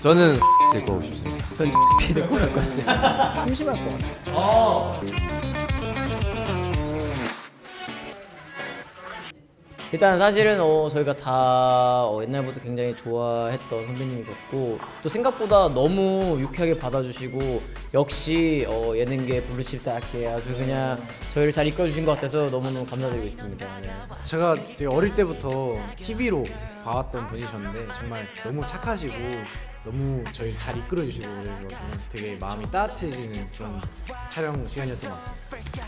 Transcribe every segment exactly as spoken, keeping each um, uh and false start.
저는 데리고 오고 싶습니다. 전 피 데리고 갈 것 같아요. 심심할 것 같아요. 어. 일단 사실은 어, 저희가 다 어, 옛날부터 굉장히 좋아했던 선배님이셨고 또 생각보다 너무 유쾌하게 받아주시고 역시 어, 예능계 블루칩 다케 아주 그냥 저희를 잘 이끌어주신 것 같아서 너무너무 감사드리고 있습니다. 네. 제가 되게 어릴 때부터 티비로 봐왔던 분이셨는데 정말 너무 착하시고 너무 저희를 잘 이끌어주시고 그래서 되게 마음이 따뜻해지는 그런 촬영 시간이었던 것 같습니다.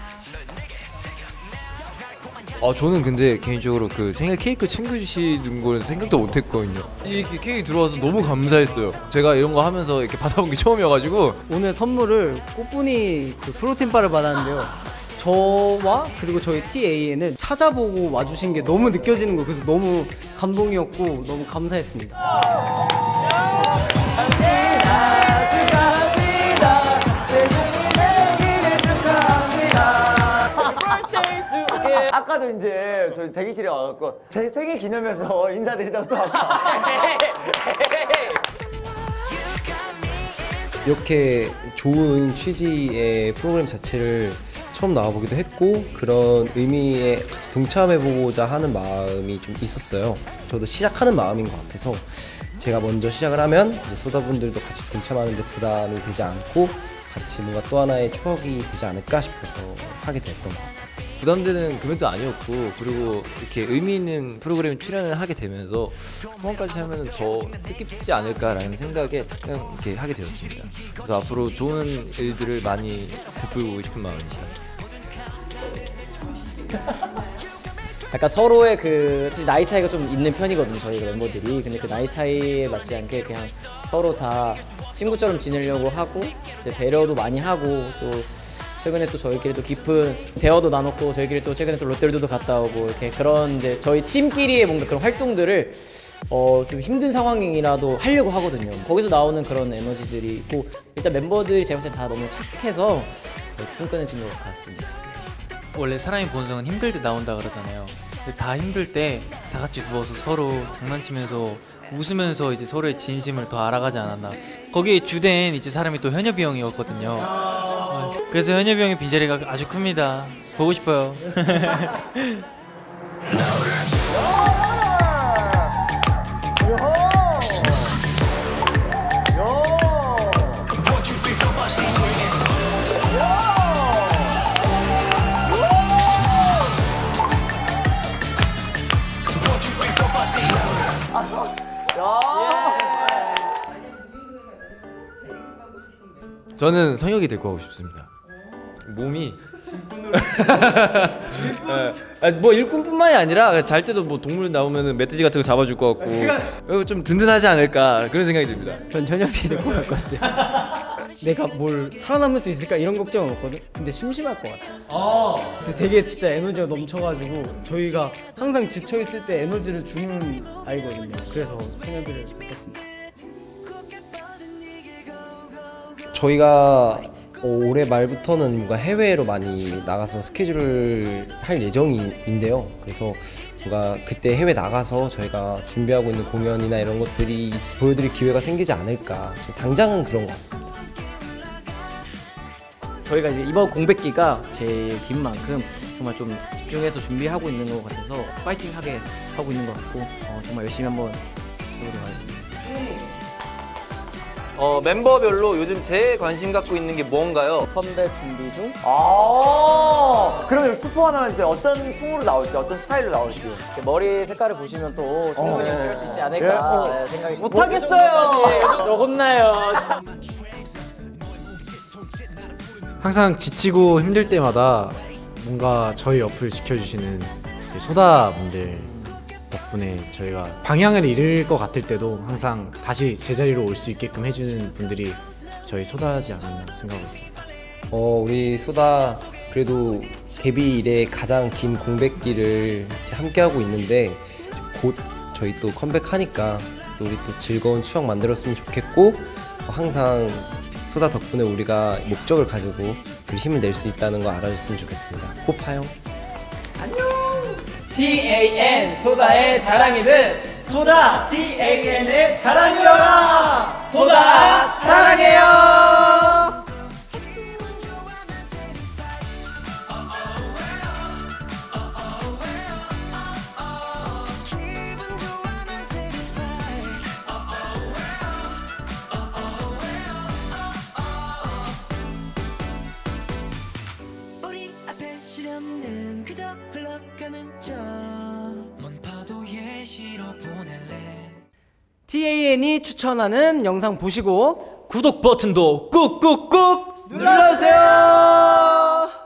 어 저는 근데 개인적으로 그 생일 케이크 챙겨주시는 걸 생각도 못했거든요. 이렇게 케이크 들어와서 너무 감사했어요. 제가 이런 거 하면서 이렇게 받아본 게 처음이어가지고 오늘 선물을 꽃분이 그 프로틴 바를 받았는데요. 저와 그리고 저희 티에이엔을 찾아보고 와주신 게 너무 느껴지는 거예요. 그래서 너무 감동이었고 너무 감사했습니다. 아까도 이제 저희 대기실에 와갖고 제 생일 기념해서 인사드리다가 또 아까 이렇게 좋은 취지의 프로그램 자체를 처음 나와보기도 했고 그런 의미에 같이 동참해보고자 하는 마음이 좀 있었어요. 저도 시작하는 마음인 것 같아서 제가 먼저 시작을 하면 이제 소다분들도 같이 동참하는 데 부담이 되지 않고 같이 뭔가 또 하나의 추억이 되지 않을까 싶어서 하게 됐던 것 같아요. 부담되는 금액도 아니었고 그리고 이렇게 의미 있는 프로그램에 출연을 하게 되면서 후원까지 하면 더 뜻깊지 않을까라는 생각에 그냥 이렇게 하게 되었습니다. 그래서 앞으로 좋은 일들을 많이 베풀고 싶은 마음입니다. 약간 서로의 그 사실 나이 차이가 좀 있는 편이거든요. 저희가 멤버들이. 근데 그 나이 차이에 맞지 않게 그냥 서로 다 친구처럼 지내려고 하고 이제 배려도 많이 하고 또 최근에 또 저희끼리 또 깊은 대화도 나눴고 저희끼리 또 최근에 또 롯데월드도 갔다 오고 이렇게 그런 이제 저희 팀끼리의 뭔가 그런 활동들을 어 좀 힘든 상황이라도 하려고 하거든요. 거기서 나오는 그런 에너지들이 있고 일단 멤버들이 제가 봤을 때 다 너무 착해서 끈끈해진 것 같습니다. 원래 사람의 본성은 힘들 때 나온다 그러잖아요. 근데 다 힘들 때 다 같이 누워서 서로 장난치면서 웃으면서 이제 서로의 진심을 더 알아가지 않았나. 거기에 주된 이제 사람이 또 현엽이 형이었거든요. 그래서 현엽이 형의 빈자리가 아주 큽니다. 보고 싶어요. 저는 성혁이 데리고 가고 싶습니다. 몸이 아, 뭐 일꾼뿐만이 아니라 잘 때도 뭐 동물 나오면은 멧돼지 같은 거 잡아줄 것 같고 좀 든든하지 않을까 그런 생각이 듭니다. 전 현엽이 데리고 갈 것 같아요. 내가 뭘 살아남을 수 있을까 이런 걱정은 없거든. 근데 심심할 것 같아. 어. 되게 진짜 에너지가 넘쳐가지고 저희가 항상 지쳐 있을 때 에너지를 주는 아이거든요. 그래서 현엽이를 뽑겠습니다. 저희가 올해 말부터는 뭔가 해외로 많이 나가서 스케줄을 할 예정인데요. 그래서 뭔가 그때 해외 나가서 저희가 준비하고 있는 공연이나 이런 것들이 보여드릴 기회가 생기지 않을까. 당장은 그런 것 같습니다. 저희가 이제 이번 공백기가 제일 긴 만큼 정말 좀 집중해서 준비하고 있는 것 같아서 파이팅하게 하고 있는 것 같고 어, 정말 열심히 한번 해보도록 하겠습니다. 어, 멤버별로 요즘 제일 관심 갖고 있는 게 뭔가요? 컴백 준비 중? 아 그럼 스포 하나 해주세요. 어떤 풍으로 나올지 어떤 스타일로 나올지 머리 색깔을 보시면 또 충분히 어, 키울 수 있지 않을까 네. 어. 네, 생각이 못하겠어요! 저 혼나요. 항상 지치고 힘들 때마다 뭔가 저희 옆을 지켜주시는 소다분들 덕분에 저희가 방향을 잃을 것 같을 때도 항상 다시 제자리로 올 수 있게끔 해주는 분들이 저희 소다지 않았나 생각하고 있습니다. 어, 우리 소다 그래도 데뷔 이래 가장 긴 공백기를 이제 함께하고 있는데 곧 저희 또 컴백하니까 또 우리 또 즐거운 추억 만들었으면 좋겠고 항상 소다 덕분에 우리가 목적을 가지고 힘을 낼 수 있다는 거 알아줬으면 좋겠습니다. 꼭 봐요. 안녕. 티에이엔 소다의 자랑이든 소다 티에이엔의 자랑이여라. 소다 사랑해요. 우리 앞에 시련은 그저 흘러가는 저먼 파도에 실어 보낼래. 티에이엔이 추천하는 영상 보시고 구독 버튼도 꾹꾹꾹 눌러주세요.